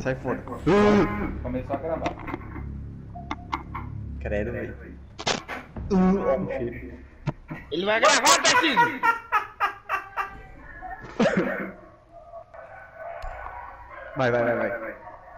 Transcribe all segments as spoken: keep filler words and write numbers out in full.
Sai fora. Começou a gravar. Credo, velho. Uh, cheiro. Ele vai gravar, Tarcísio! Vai, vai, vai, vai.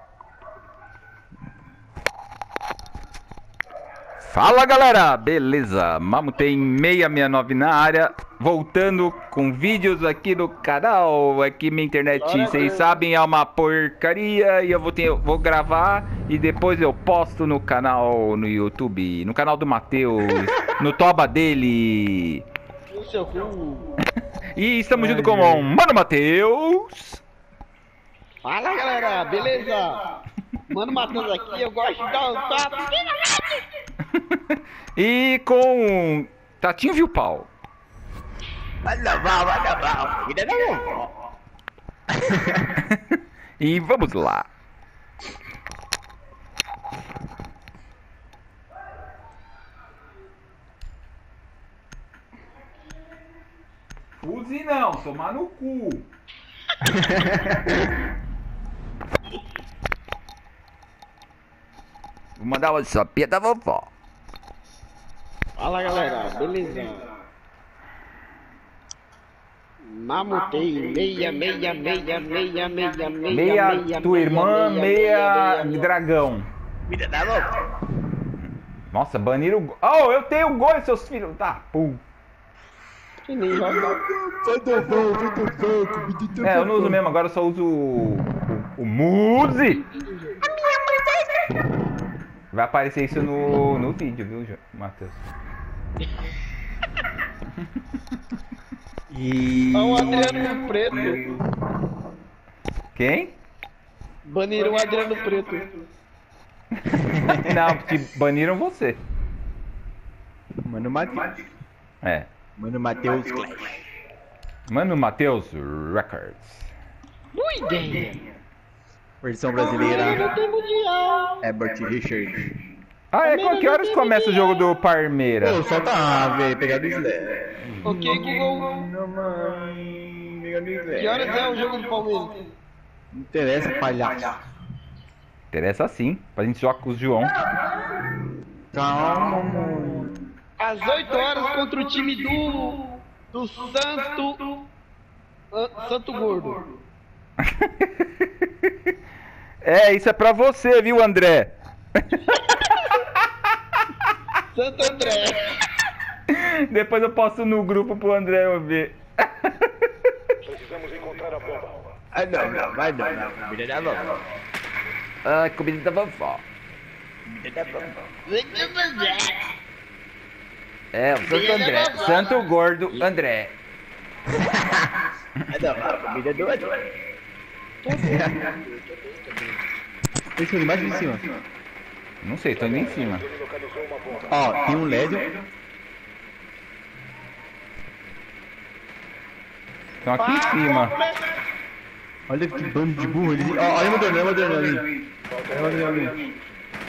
Fala galera, beleza? Mamutei seiscentos e sessenta e nove na área, voltando com vídeos aqui no canal. Aqui minha internet, vocês sabem, é uma porcaria e eu vou, ter, vou gravar e depois eu posto no canal no YouTube, no canal do Matheus, no toba dele. No seu cu. E estamos junto com o Mano Matheus. Fala galera, beleza? Mano Matheus aqui, eu gosto de dar um papo. E com Tatinho Viu Pau. Vai lavar, vai lavar. Vida da vovó. E vamos lá. Use não, tomar no cu. Vou mandar uma sopinha da vovó. Fala galera, beleza? Mamutei meia, meia, meia, meia, meia, meia, Meia tua irmã, meia dragão. Vida da vovó. Nossa, baniram o gol. Oh, eu tenho o gol, seus filhos. Tá, pum. Que nem joga. Vai do bom, vai do bom. É, eu não uso mesmo, agora eu só uso o, o, o Muzi. Vai aparecer isso no, no vídeo, viu, Matheus? E... Olha o Adriano Preto. Quem? Baniram o Adriano Preto. Não, porque baniram você. Mano Matheus. É. Mano Matheus. Mano Matheus Records. Boa ideia. Versão Não brasileira. tem mundial. Herbert Richard. Ah, é? Com que horas começa o jogo do Parmeira? Pô, solta a ave, pegar do Slé. Ok, Google. Não, mãe. Pegar do Slé. Que horas é o jogo do Palmeiras? Não interessa, palhaço. Interessa sim, pra gente jogar com o João. Calma, mano. Às oito horas contra o time do. do Santo. ah, Santo Gordo. É, isso é pra você, viu, André? Santo André. Depois eu posto no grupo pro André eu ver. Precisamos encontrar a bomba. Ah, não, não, vai não, não. Comida da vovó. Ah, comida da vovó. Comida da vovó. Santo André. É, o Santo André. Santo Gordo André. Ah, não, comida do André. Esse é embaixo ou em cima? Não sei, tô indo em cima. Ó, tem um L E D. Estão aqui em cima. Olha que bando de burro. Eles... Ó, olha o Modernão, olha o Modernão ali. Olha o Modernão ali.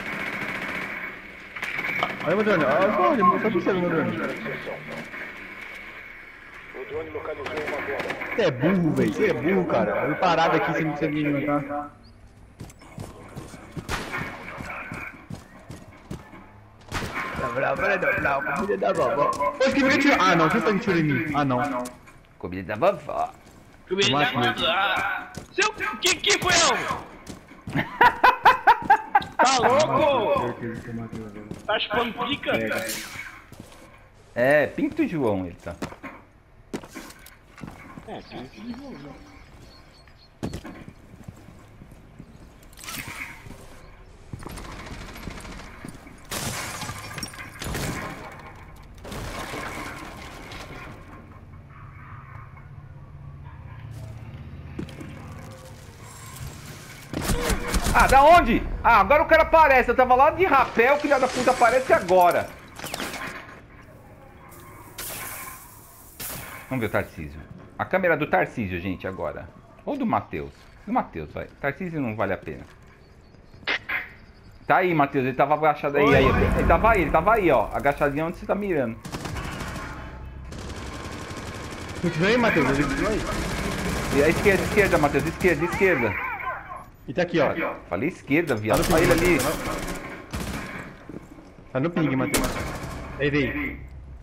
Olha o Modernão. Olha, olha, só observa o Modernão. O drone localizou uma bomba. Você é burro, velho. Você é burro, cara. Eu parado aqui, você não consegue me matar. Bravo, bravo, bravo, comida da vovó. Poxa, que fica tirando. Ah, não, quem foi que tirou em mim? Ah, não. Comida da vovó. Comida da Mate, vovó. Seu. Que que foi eu? Tá louco? Tá chupando pica? É, Pinto João ele tá. É, sim. Ah, da onde? Ah, agora o cara aparece. Eu tava lá de rapé, o filho da puta aparece agora. Vamos ver o Tarcísio. A câmera do Tarcísio, gente, agora. Ou do Matheus. Do Matheus, vai. Tarcísio não vale a pena. Tá aí, Matheus. Ele tava agachado aí. aí. Ele tava aí, ele tava aí, ó. Agachadinho onde você tá mirando. Continua aí, Matheus. Continua aí. E a esquerda, esquerda, Matheus. Esquerda, esquerda. E tá aqui, ó. Falei esquerda, viado. Tá no Olha ele ping, ali. Tá no ping, Matheus. Aí, veio.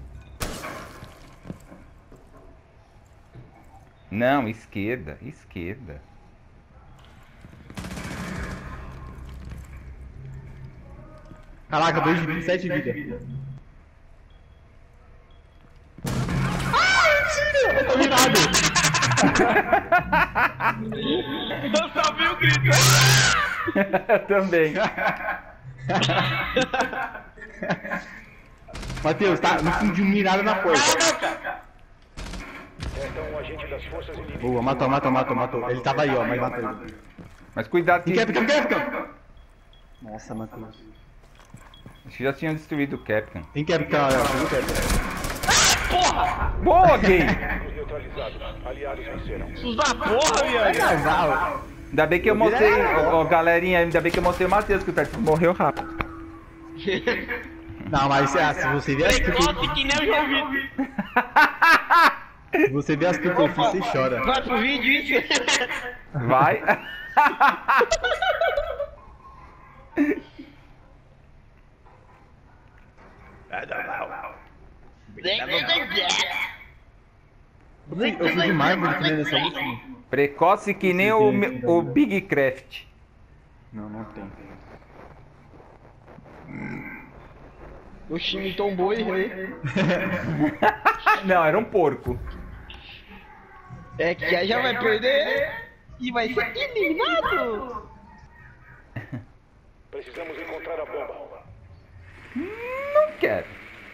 Não, esquerda, esquerda. Caraca, dois de vida, sete de vida. Ah, eu tô virado. Eu só vi o grito. Também. Matheus, tá no fundo de um mirado na porta. Resta um agente das forças inimigas. Boa, matou, matou, matou, matou. Ele tava aí, ó, mas matou ele. Mas cuidado que... Fica, fica, fica, fica. Nossa, Matheus. Acho que já tinham destruído o Capcom. Tem Capcom, ó, tem Capcom. Boa, gay! Os neutralizados. Aliados venceram. Sus da porra, viado. Casal. Ainda bem que eu mostrei, ó, ó, galerinha, ainda bem que eu mostrei o Matheus, que o Tartíssimo morreu rápido. Não, mas ah, se você ver as que eu Precoce que nem o João Vitor. se você ver as que eu fiz, você chora. Vai pro vídeo isso? Vai. Eu fui, eu fui demais pra defender nessa última. Precoce que nem o, o Big Craft. Não, não tem. O time tombou e errei. Não, era um porco. É que já vai perder e vai ser eliminado. Precisamos encontrar a bomba. Não quero.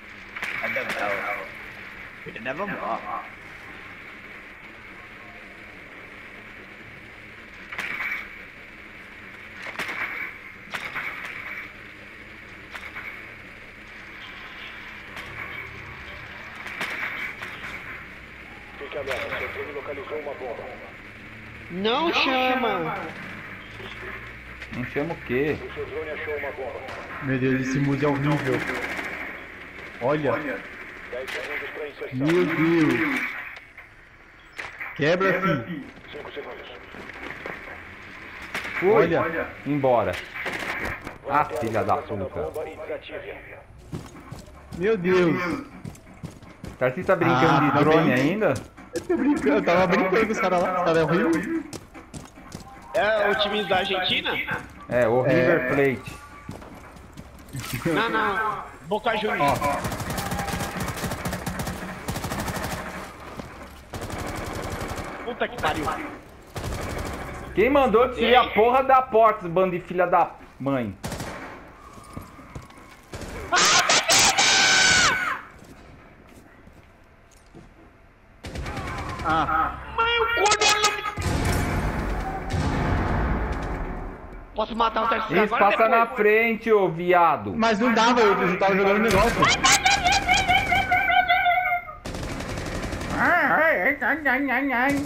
Fique alerta, seu time localizou uma bomba. Não chama. Não chama o quê? O seu drone achou uma bomba. Meu Deus, esse mundo é horrível. Olha. dez segundos para inserção. Meu Deus. Quebra, fi. cinco segundos. Fui. Olha. Embora. Ah, Mantenha a filha da localização puta. bomba e desative. Meu Deus. Tarcísio tá brincando Ah, de tá drone bem. ainda? Eu tô brincando, eu tava brincando com os caras lá. Os caras é horrível. É o time da Argentina? É, o É. River Plate. Não, não. Boca Juniors. Puta que pariu. Quem mandou destruir a porra da porta, bando de filha da mãe? Ah, Mas o corno não... Posso matar o terceiro Isso, agora passa na depois? frente, ô viado. mas não dava, eu já tava jogando o negócio. Ai, ai, ai, ai, ai, ai.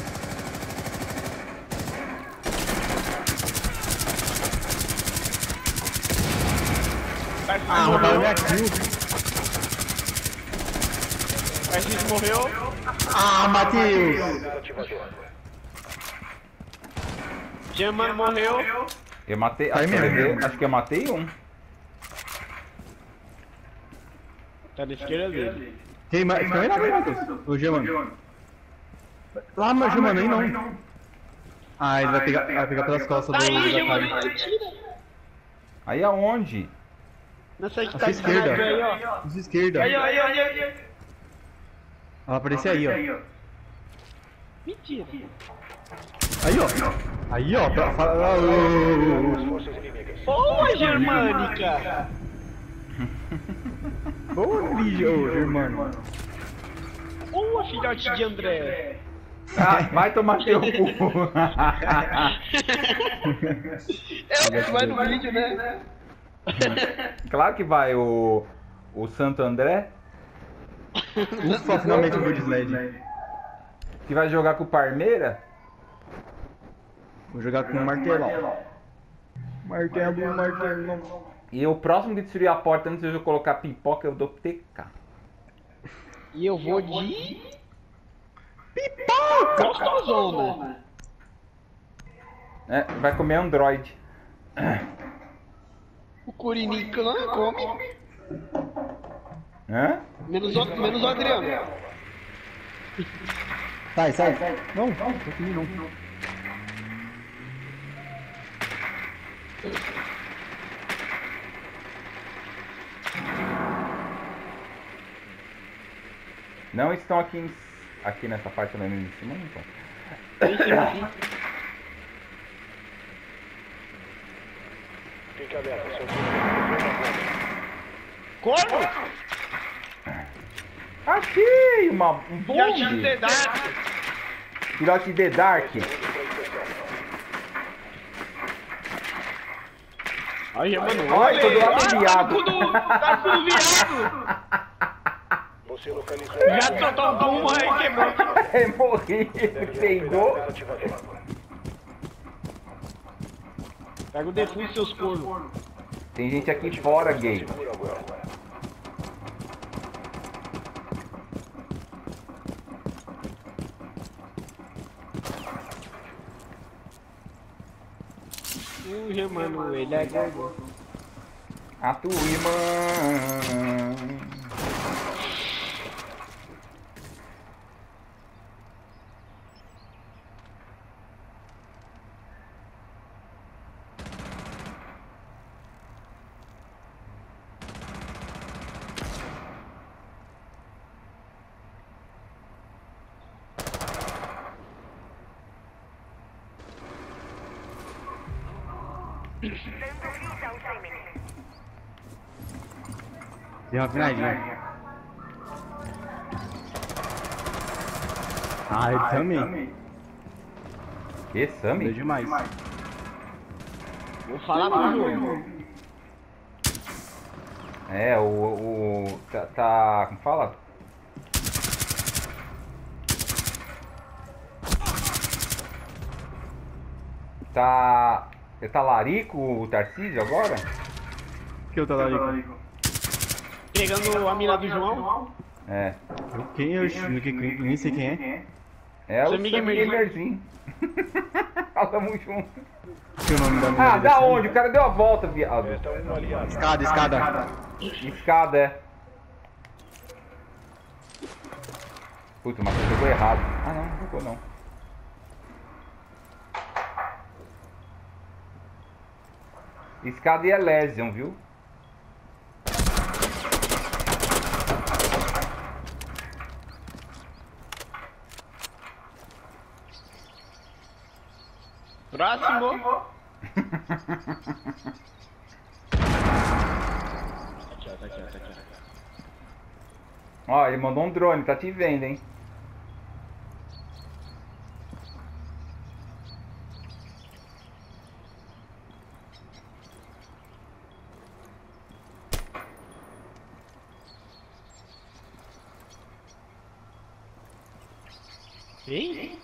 Ah, roubaram minha kill. Tarcísio morreu. Ah, Matheus. Desativador. Germano morreu. Eu matei, Vai acho que, mesmo. eu, acho que eu matei um. Tá na esquerda dele. Quem mais? Quem vai lá, Matheus? O Germano. Lá, mas Germano, aí não. Ah, ele vai pegar, vai pegar pelas costas Tá do aí, da Germano. Kali. Tira. Aí aonde? Nessa aí que A tá sua esquerda. aí, ó. À sua esquerda. Aí, ó, aí, ó, aí, ó, aí. Ela apareceu aí, ó. Mentira. Aí, ó. Aí, ó. Pra, fala, ah, ô, ô, ô, ô. Forças inimigas. Boa, Germânica. Boa, Lígia, ô, Germano. Boa, filhote de André. Ah, vai tomar teu cu. É o que vai no vídeo, né? Claro que vai, o, o Santo André, Ufa, finalmente o Good Sled. que vai jogar com o Parmeira. Vou jogar com o martelão. Martelo, martelo. E o próximo que destruir a porta antes de eu colocar pipoca, eu dou T K. E eu vou de... Pipoca! Gostosona. É, vai comer Android. O Curinicã come. Hã? Menos o, menos o Adriano. Sai, sai, sai. Não, não, não comi não. Não estão aqui em, aqui nessa parte lá em cima, não estão. Fique alerta, seu time localizou uma bomba. Como? Achei uma, um Filhote de bonde. Dedade. Filhote de Dark. Olha, mano, Olha, tô do lado do olha, viado. tudo, tá tudo viado. Você localizou Já soltou um bomba aí, quebrou. É, morri. Peidou. Pega o defunto e seus cornos. Tem gente aqui fora, gay. Ui, mano, ele é gordo. A tua irmã. Deu uma viradinha. Ah, ele também. Que, Deu Sammy? demais. Vou falar pro João. É, o... o tá, tá... Como fala? Tá... Ele tá larico o Tarcísio agora? Que eu tô lá ali? Pegando a mina do João. É. Eu quem? Eu nem sei quem é. É o Sammy Sammy Gamerzinho. Gamerzinho. Falamos junto. Que o nome da Ah, mulher da desse- onde? O cara deu a volta, viado. Resta um aliado. Escada, escada. Escada, é. Puta, mas você jogou errado. Ah, não, não jogou não. Escada e Elysium, viu? Próximo. Ó, ele mandou um drone, tá te vendo, hein? Hein?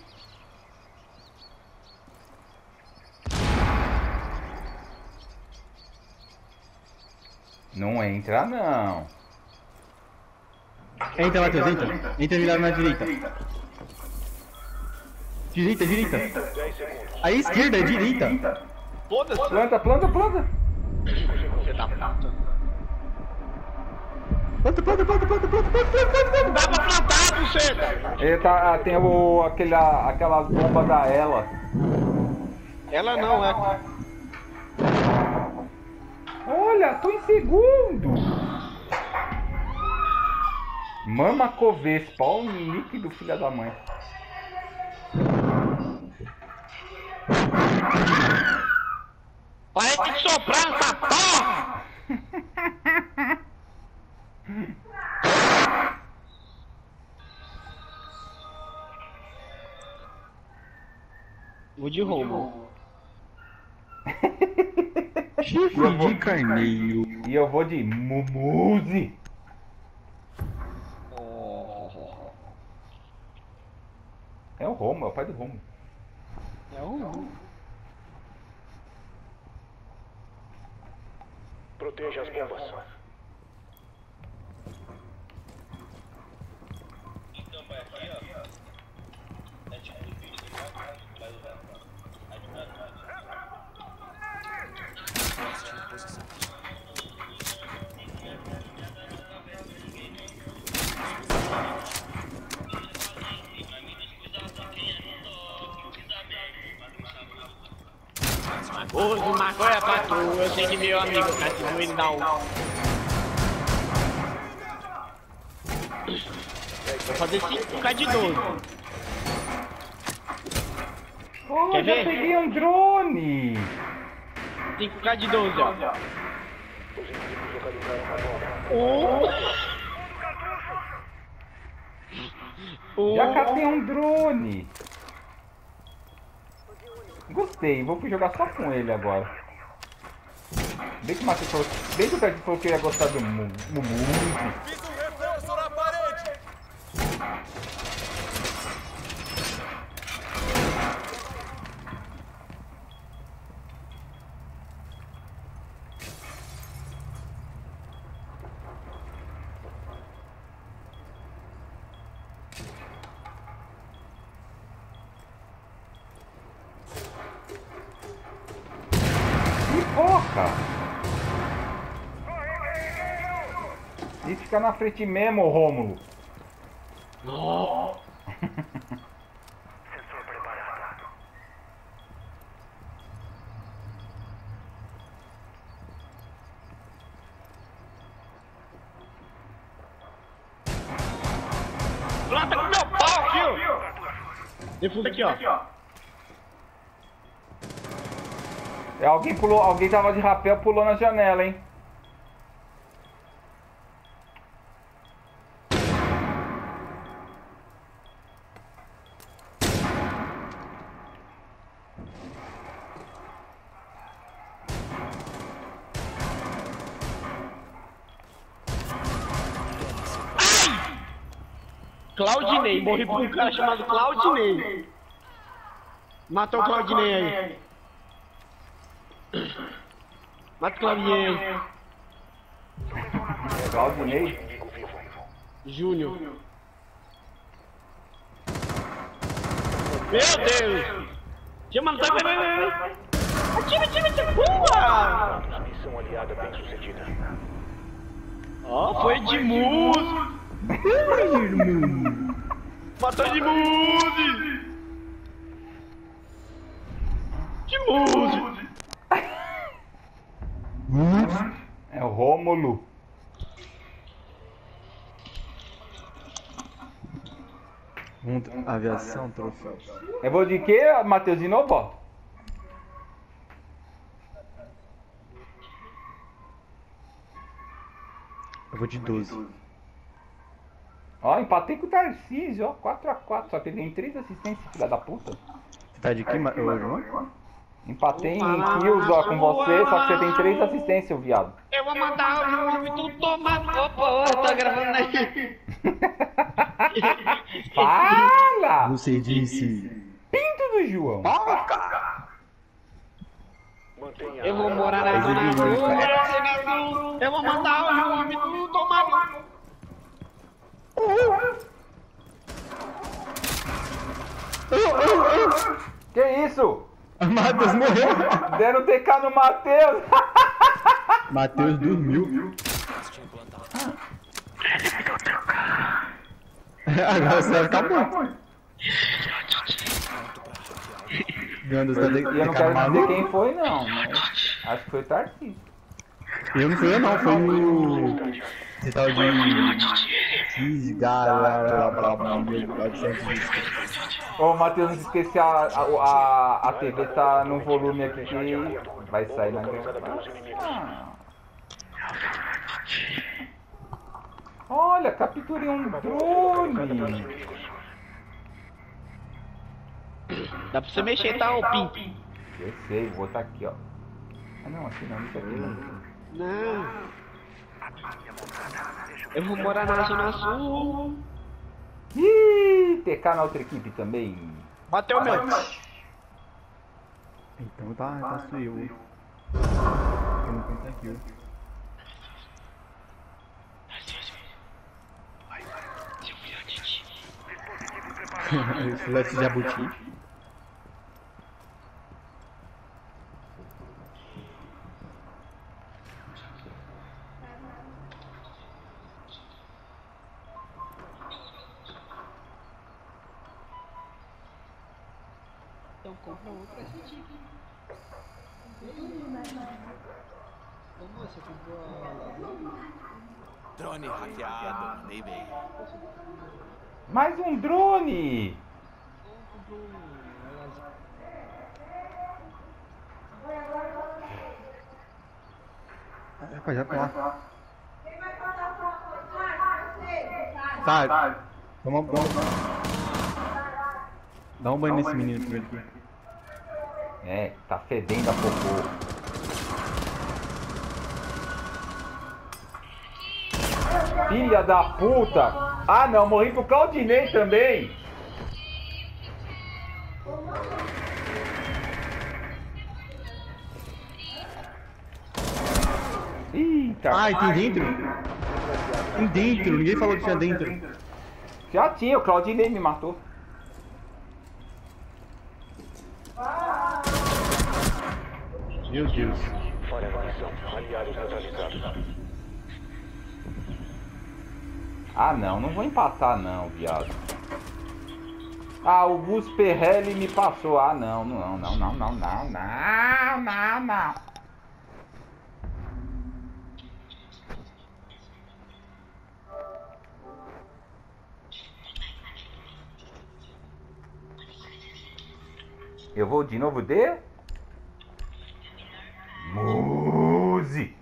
Não entra, não. Entra, Matheus, entra. Entra virado na direita. Direita, direita. dez segundos. Aí esquerda, é direita. Foda-se. Planta, planta, planta. Você tá puta. Planta, planta, planta, planta, planta, planta, planta, planta. Dá pra plantar, buceta. Ele tá, tem o, aquela, aquelas bombas da ela. Ela não, é. Olha, tô em segundo. Mama Covespa, olha o nick do filho da mãe. Parece que soprar essa porra. Vou de roubo. Chifre de carneiro. E eu vou de Mumuzi. É o Romo, é o pai do Romo. É um. Proteja as bombas. Uso maconha pra tu, eu sei que meu amigo cativou ele dá um. Vou fazer cinco K de doze. Oh, Quer já ver? peguei um drone! cinco K de doze, ó. Os inimigos localizaram uma bomba. Um. Já Um. catei um drone! Gostei, vou jogar só com ele agora. Bem que o Matheus falou, bem que o Matheus falou que eu ia gostar do Mumu. Fiz um reforço na parede! Porra! E fica na frente mesmo, Rômulo. Nossa. Sensor preparado. Planta com meu pau aqui, ó. Defuso aqui, ó. É, alguém pulou, alguém tava de rapel, pulou na janela, hein? Claudinei, morri por um cara chamado Claudinei. Matou o Claudinei aí. Mata o Claudinei aí. Claudinei. Inimigo vivo. Júnior. Meu Deus! Tia, mano, tá... Vai, vai, vai, vai. Atira, atira, atira. Boa! Missão aliada bem sucedida. Ó, foi Edmundo. Matou Edmundo. Edmundo. É o Rômulo. Um, aviação, troféu. Eu vou de quê, Matheus, de novo, ó? Eu vou de doze. Ó, empatei com o Tarcísio, ó, quatro a quatro, só que ele tem três assistências, filha da puta. Você tá de que, Ma- ô, João? Empatei em kills, ó, com você, só que você tem três assistências, ô viado. Eu vou mandar o João e tu toma. Opa, opa, tá gravando aí. Fala! Você disse. Pinto do João. Mantenha Eu vou morar na zona azul, eu vou mandar o João e tu toma. Que isso? Matheus morreu. Deram T K no Matheus. Matheus dormiu. Agora você vai ficar bom. Gandos tá de... E eu não quero dizer quem foi, não, mas acho que foi o Tarcísio. Eu não fui eu não, foi o... Esse tal de... Cheese, galera, blá blá blá blá. Ô, Matheus, não se esqueça, a, a, a T V tá no volume aqui que vai sair na gravação. Olha, capturei um drone. Dá pra você mexer, tá, ô Pinto? Eu sei, vou botar aqui, ó. Ah, não, aqui não, isso aqui não. Não. Eu vou morar na Zona Sul. Ih, T K na outra equipe também. Bateu o meu. Então tá, tá suiu. Eu não conto aqui. Filete de jabuti. Então compra um pra gente. Como você comprou a... Drone hackeado, mandei bem. Mais um drone! Rapaziada, pra lá. Tá, vamos, vamos. Dá um banho nesse menino primeiro aqui. É, tá fedendo a cocô. Filha da puta! Ah não, morri pro Claudinei também! Eita! Ai, tem dentro? Tem dentro, ninguém falou que tinha dentro. Já tinha, o Claudinei me matou. Meu Deus. Falha na missão. Aliados neutralizados. Ah não, não vou empatar não, viado. Ah, o Gus Perrelli me passou. Ah não, não, não, não, não, não, não, não, não. Eu vou de novo de Muse.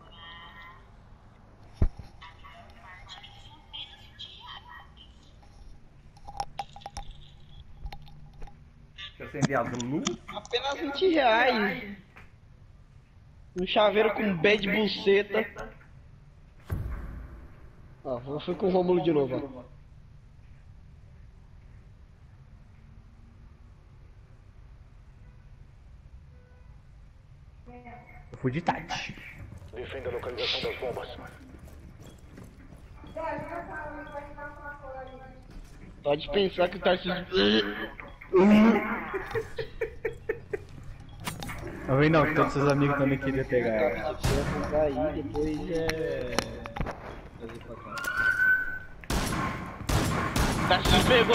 Deixa eu acender as luzes. Apenas vinte reais. Um chaveiro com bad buceta. Ó, eu fui com o Rômulo de novo, ó. Eu fui de Tati. Defenda a localização das bombas. Pode pensar que o Tarcísio... Tá vendo não, que todos seus amigos também queriam pegar ela. Aí depois é... fazer pra cá. Tarcísio pegou...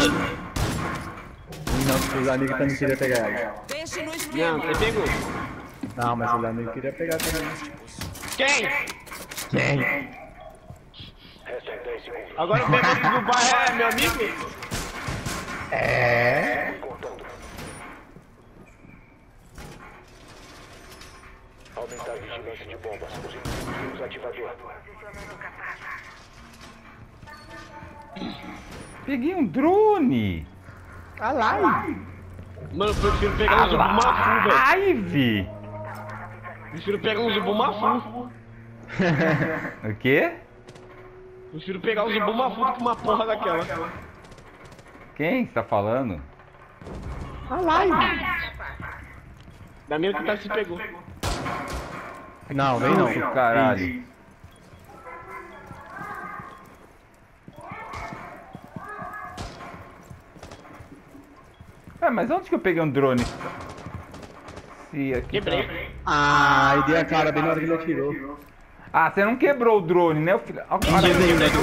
Não, seus amigos também queriam pegar ela. Deixe no Não, espremo. você pegou. Não, mas seus amigos queriam pegar também. Quem? Quem? Restam dez segundos. Agora o pegou do bairro é meu amigo? É. Contando. Aumentar a vigilância de bombas. Os inimigos ativador. Peguei um drone. A live. Mano, eu prefiro pegar um Zubumafu, velho. Live. Prefiro pegar um Zubumafu. O quê? Prefiro pegar um Zubumafu do que uma porra daquela. Quem está falando? A live. Da minha que tá se pegou. Não, vem não. Isso, caralho. É, mas onde que eu peguei um drone? Se aqui Quebrei. tá- Ah, e dei a cara bem na hora que ele atirou. Ah, você não quebrou o drone, né, filho? Ah, Desenho, né?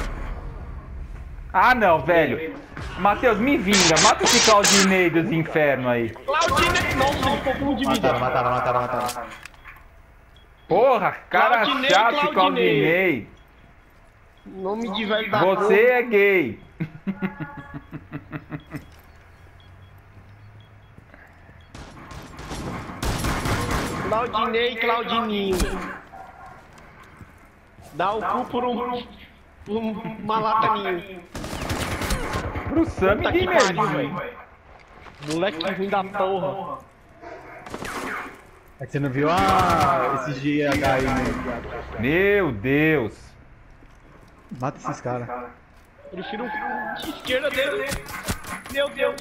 Ah, não, velho. Matheus, me vinga. Mata esse Claudinei dos infernos aí. Claudinei! Nossa, ele ficou com um de vida. Mataram, mataram, mataram, mataram. Porra, cara Claudinei, chato, Claudinei. Claudinei. Nome de velho da Você é gay. Claudinei, Claudininho. Dá o cu por um... por uma lataninho. Pro Sam Puta que Gamer. pariu, velho. Moleque ruim da porra. É que você não viu ah, esse G H aí, né? Meu Deus. Mata esses caras. Prefiro um de esquerda dele. Meu Deus.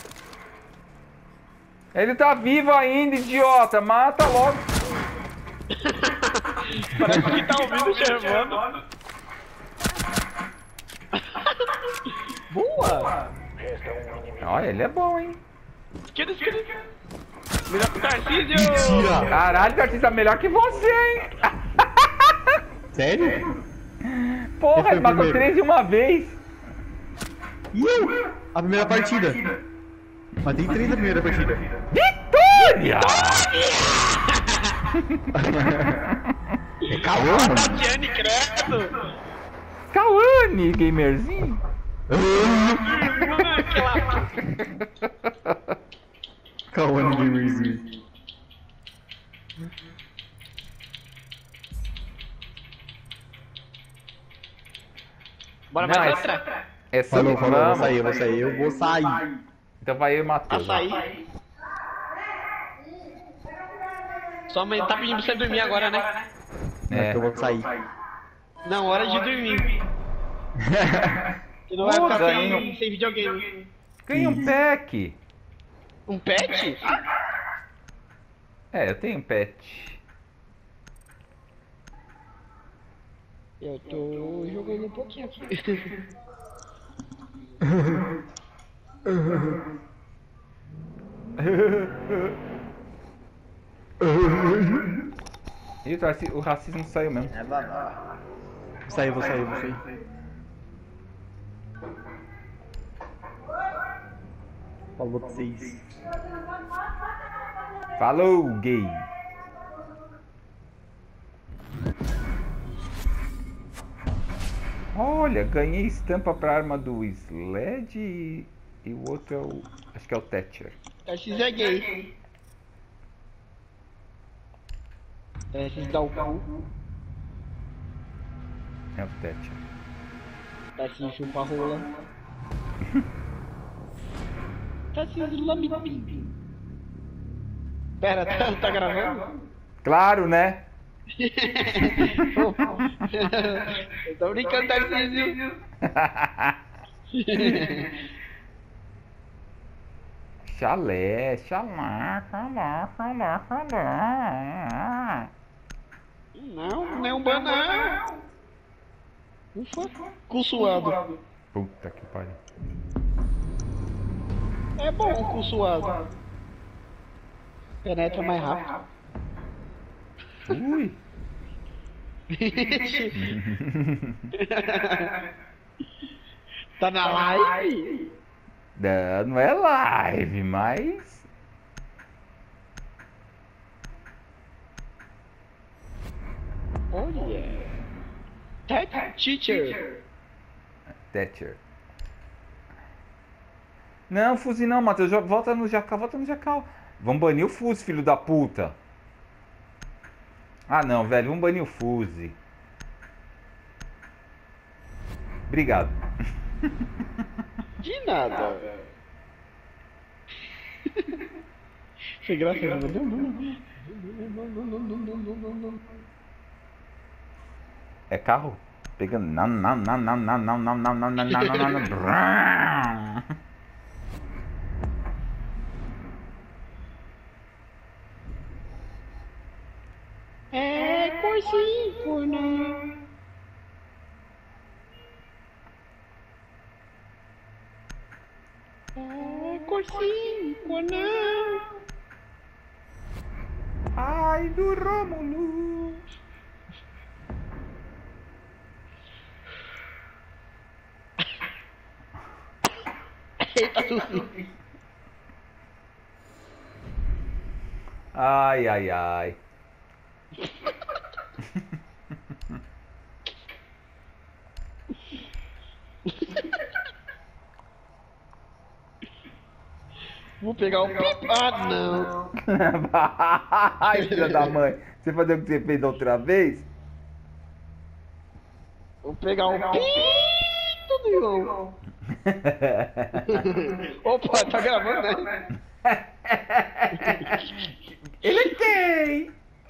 Ele tá vivo ainda, idiota. Mata logo. Parece que tá ouvindo observando. Boa! Resta um inimigo. Olha, ele é bom, hein? Esquerda, esquerda, esquerda. Melhor que o Tarcísio! Mentira! Caralho, Tarcísio tá melhor que você, hein? Sério? Porra, Quem foi ele o matou primeiro? três de uma vez. Uh, a primeira partida. Matei três na primeira partida. Vitória! É Cauane. Tatiane, credo. Cauane, gamerzinho. Aquela... Cauane Gamerzinho. Bora Não, mais é- outra. É Falou, sobre falou, vou vamos. sair, eu vou sair, eu vou sair. Então vai eu e Matheus. Açaí. Sua mãe tá pedindo pra você dormir agora, né? É. Eu vou sair. Não, hora de dormir. Que não vai Pô, ficar ganhei sem, sem videogame. Ganhei um pack. Um pet? É, eu tenho um pet. Eu tô jogando um pouquinho aqui. E o raci- o racismo saiu mesmo. Vou sair, vou sair, vou sair. Falou pra vocês. Falou, gay. Olha, ganhei estampa pra arma do Sled e, e o outro é o. Acho que é o Thatcher. Tarcísio é gay. Tarcísio dá o cu. É o Thatcher. Tarcísio chupa a rola. Tarcísio lambe pinto. Pera, tá, tá gravando? Claro, né? Eu tô brincando, Tarcísio. Chalé, chalá, chalá, chalá, chalá. Não, não é um banão. Ufa, cu suado. Puta que pariu. É bom o cu suado. Penetra mais rápido. Ui. Tá na live? Não, não é live, mas. Olha. Tech Teacher. Thatcher. Não, Fuzi não, Matheus. já- Volta no Jacal, volta no Jacal. Vamos banir o Fuzi, filho da puta. Ah não, velho, vamos banir o Fuzi. Obrigado. De nada. Foi engraçado. Não, não, não. É carro? Pegando. Não, não, não, não, não, não, não, não, não, não, não, não, não. É por cinco, né? É por cinco, né? Ai, do Rômulo. Eita, Susi. Ai, ai, ai. Vou pegar o pip. Ah, não. Ai, filha da mãe. Você fazer o que você fez da outra vez? Vou pegar o pito do João. Opa, tá gravando, né? Ele tem!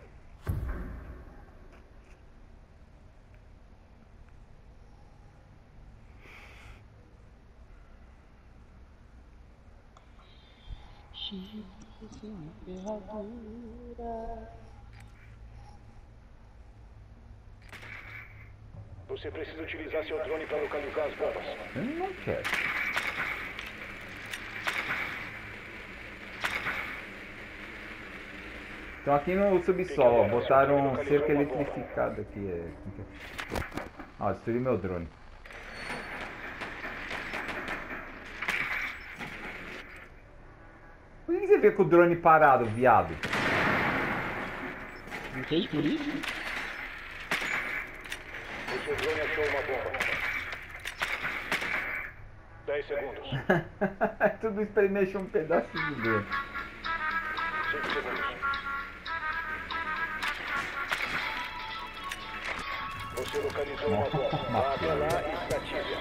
Você precisa utilizar seu drone para localizar as bombas. Eu não quero. Então aqui no subsolo, ó, botaram cerca eletrificada aqui. É... Ó, destruí meu drone. Por que você vê com o drone parado, viado? Entende por isso? O seu drone achou uma bomba. dez segundos. Tudo isso pra ele mexer um pedaço de dedo. cinco segundos. Você localizou uma bomba. Abra lá e desative.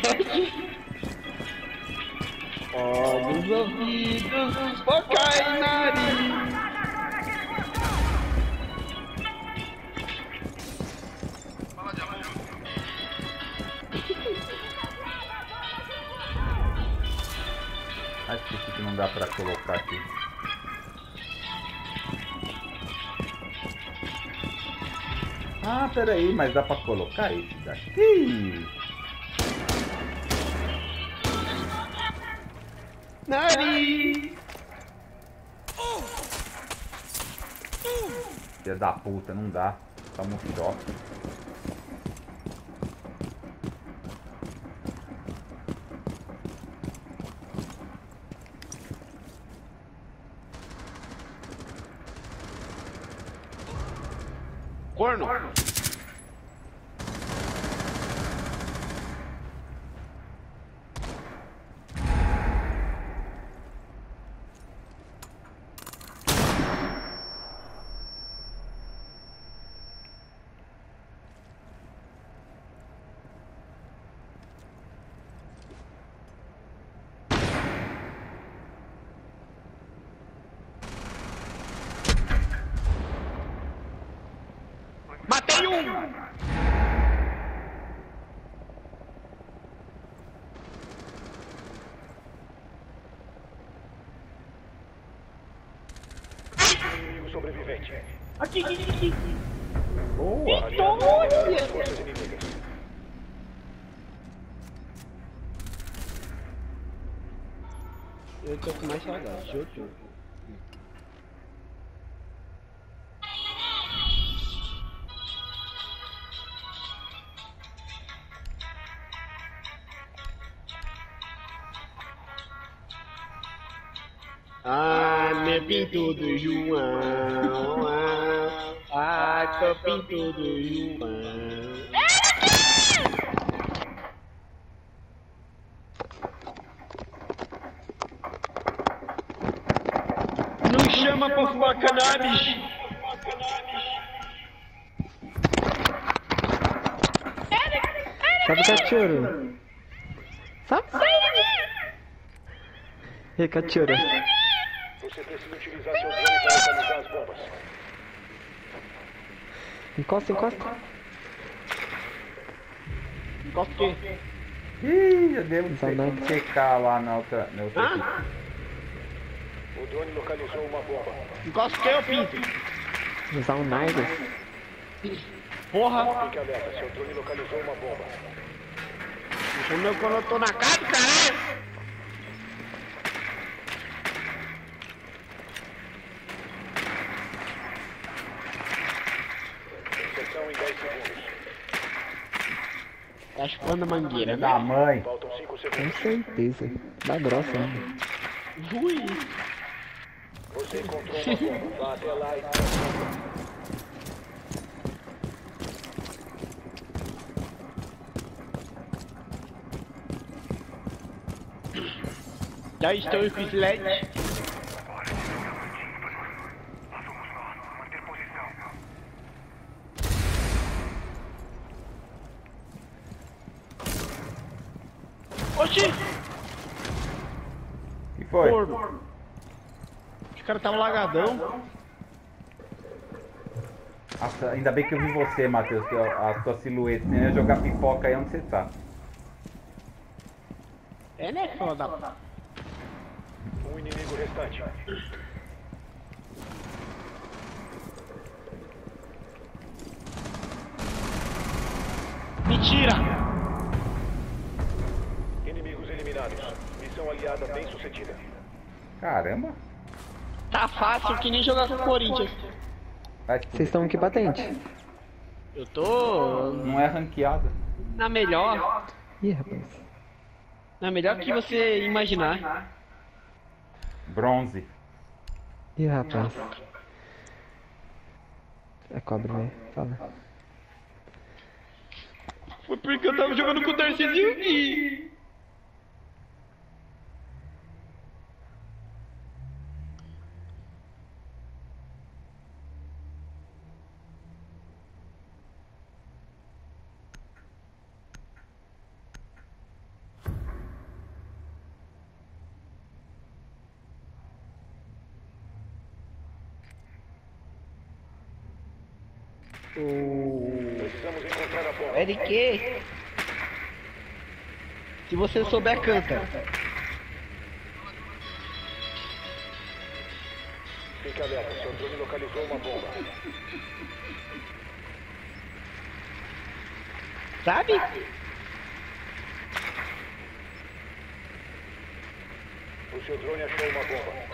Olhos, ouvidos, boca e nariz. Acho que isso aqui não dá pra colocar aqui. Ah, peraí, mas dá pra colocar esse daqui? Nariz. Filha da puta, não dá. Tá muito choque. Corno. Matei um! Inimigo sobrevivente. Aqui, aqui, aqui. Boa! Vitória! Forças inimigas. Eu tô com mais saudade, eu tô. Ah, meu pinto do João, ah, ah, seu pinto do João. Não chama pra fumar cannabis. Sabe, cachorro? Sabe? E aí, cachorro? Você precisa utilizar seu drone para localizar as bombas. Encosta, encosta. Encosta o quê? Ih, eu devo Saudade. checar lá na outra. Na outra Hã? equipe. O drone localizou uma bomba. Encosta o quê, ô pinto? Usar um Nigel. Porra! Fique alerta, seu drone localizou uma bomba. Deixa o meu quando eu tô na casa, caralho! Inserção em dez segundos. Tá chupando a mangueira, Da né? mãe. Faltam cinco Com segundos. certeza. Da grossa, né? Ui! Você encontrou uma bomba. Vá até lá e... Já estou em Fislete. Oxi! E foi? Corno. Os caras estavam lagadão. Nossa, ainda bem que eu vi você, Matheus, que a, a tua silhueta. Você ia jogar pipoca aí onde você tá. É, né, filho da... Um inimigo restante. Mentira! Inimigos eliminados. Missão aliada bem sucedida. Caramba. Tá fácil que nem jogar com o Corinthians. Vai se Vocês fuder. estão em que patente? Eu tô Não é ranqueada. na melhor. Ih, rapaz. Na melhor que você imaginar. Bronze. Ih, rapaz. É cobre, né? Fala. Foi porque eu tava jogando com o Tarcísio e... Precisamos encontrar a bomba. Eric! Se você souber, canta. Fique alerta, seu drone localizou uma bomba. Sabe? O seu drone achou uma bomba.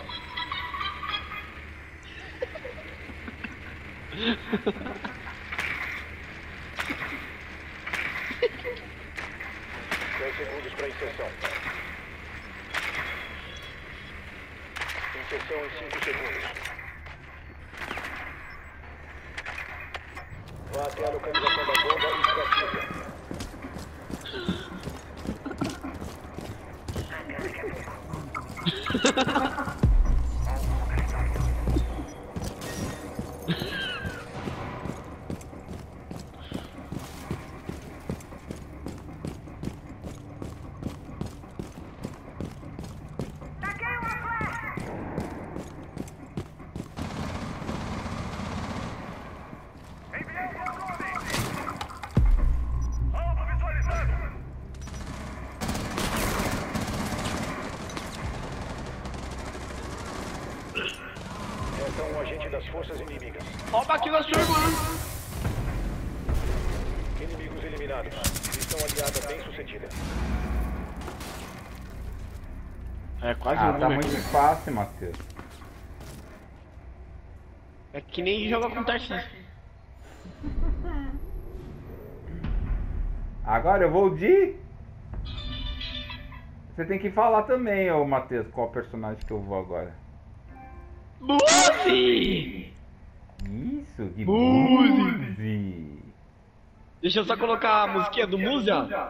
dez segundos para inserção. Inserção em cinco segundos. Vá até a localização da bomba e desativa. Essa é um agente das forças inimigas. Rouba aqui na sua irmã. Inimigos eliminados. Missão aliada bem sucedida. É quase Ah, um tá número. muito fácil, Matheus. É que nem jogar com o Tarcísio. Agora eu vou de... Você tem que falar também, ô Matheus, qual personagem que eu vou agora. Buzi! Isso, de Buzi. Buzi. Deixa eu só colocar a musiquinha do Musa.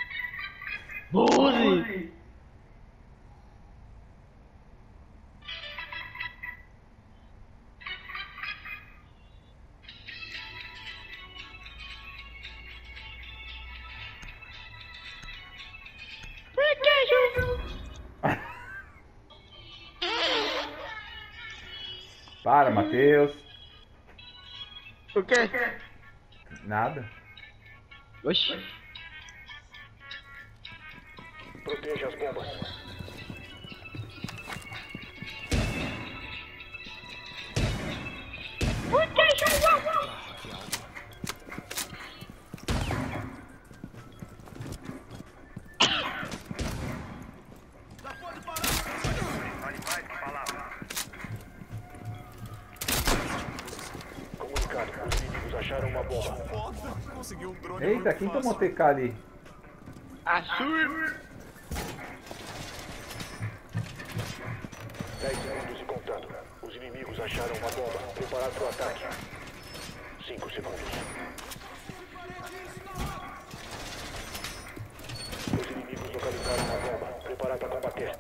Buzi! Para, Matheus. O quê? Nada. Oxi. Proteja as bombas. Comunicado. Os inimigos acharam uma bomba. Eita, quem tomou T K ali? Assur! dez segundos e contando. Os inimigos acharam uma bomba. Preparar para o ataque. cinco segundos. Os inimigos localizaram uma bomba. Preparar para combater.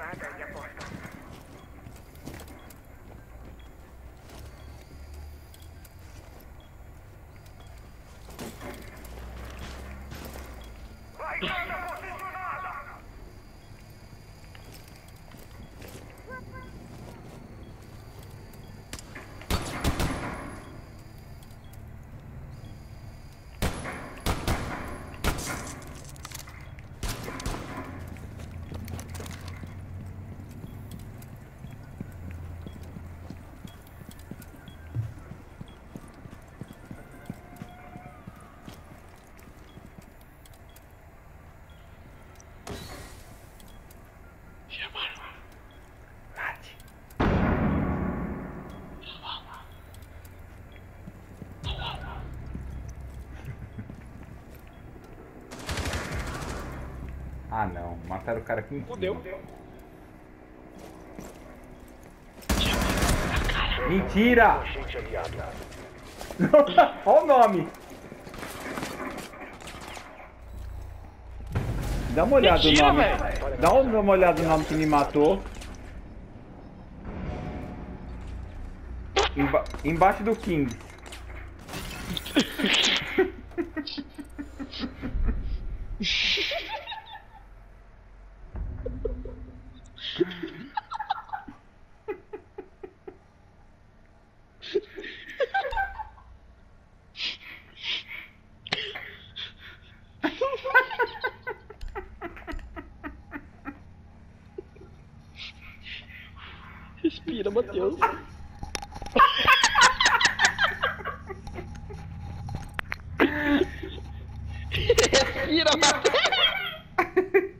Ah não, mataram o cara aqui em cima. Fudeu. Mentira! Agente aliado. Olha o nome. Dá uma olhada Mentira, no nome. velho. Dá uma olhada no nome que me matou. Emba embaixo do King. Respira, Matheus. Respira, Matheus.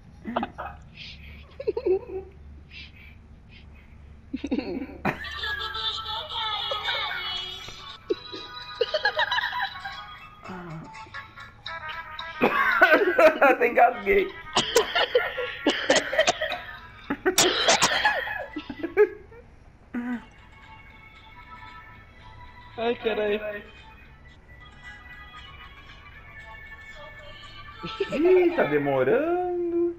Até engasguei. Ai, caralho. Ih, tá demorando.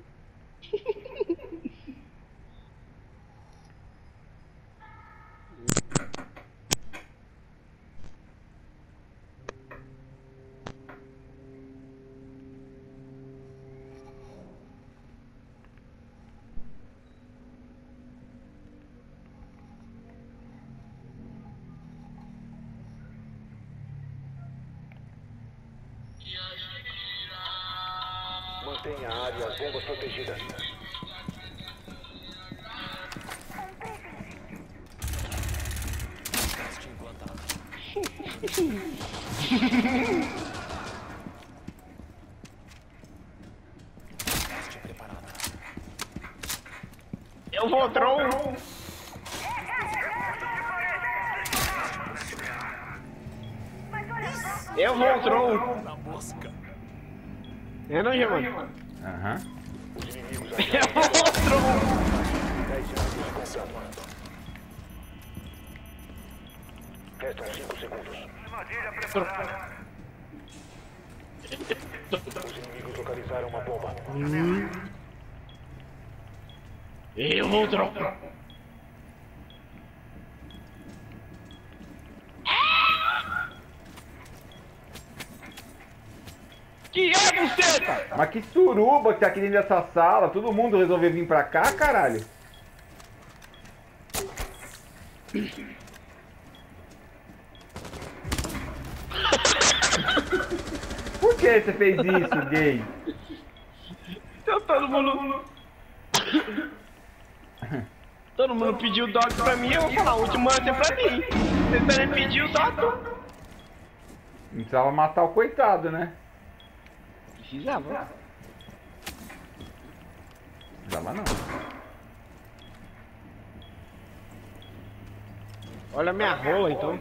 Mantenha a área e as bombas protegidas. Eu vou, Tron. Eu vou, Tron. Na mosca. É, não, Germano? Aham. Os inimigos Eu acharam vou, Tron. dez segundos contando. Restam cinco segundos. Os inimigos localizaram uma bomba. Eu vou, Tron. Que é, buceta? Mas que suruba que tá aqui dentro dessa sala. Todo mundo resolveu vir pra cá, caralho. Por que você fez isso, gay? Então todo mundo... Todo mundo pediu o dog pra mim, eu vou falar, o último lance é pra mim. Vocês também pediu o dog? Não precisava matar o coitado, né? Precisava. Precisava não. Olha a minha rola, então.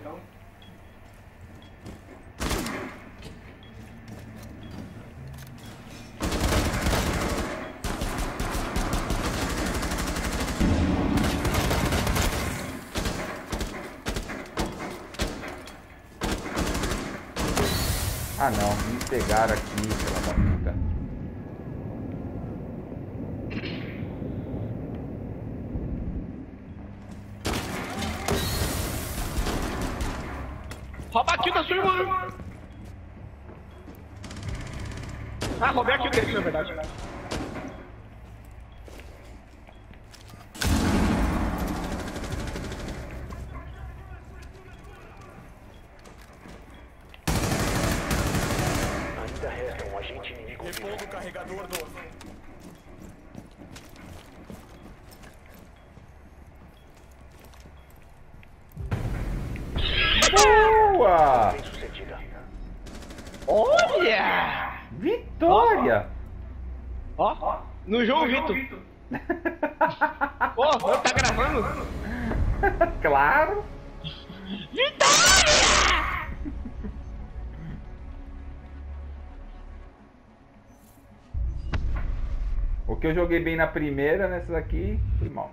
Ah não, me pegaram aqui, pela da puta. Rouba aqui da sua irmã. Ah, roubei aqui o dele, na verdade. Ainda resta um agente inimigo vivo. Repondo o carregador novo. Boa! Bem sucedida. Olha! Vitória! Ó, no João Vitor. Ô, oh, tá gravando? Claro! Vitória! O que eu joguei bem na primeira, nessa daqui, fui mal.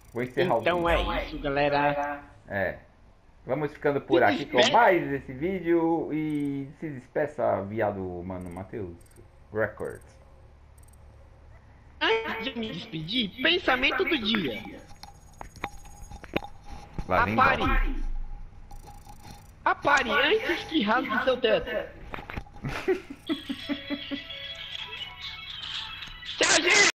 Vou encerrar o Então vídeo. é isso, galera. É. Vamos ficando por aqui com mais esse vídeo e se despeça, viado, mano, Matheus Records. Antes de me despedir, pensamento do dia. Lá vem Apare. embora. Apare antes que rasgue seu teto. Tchau, gente!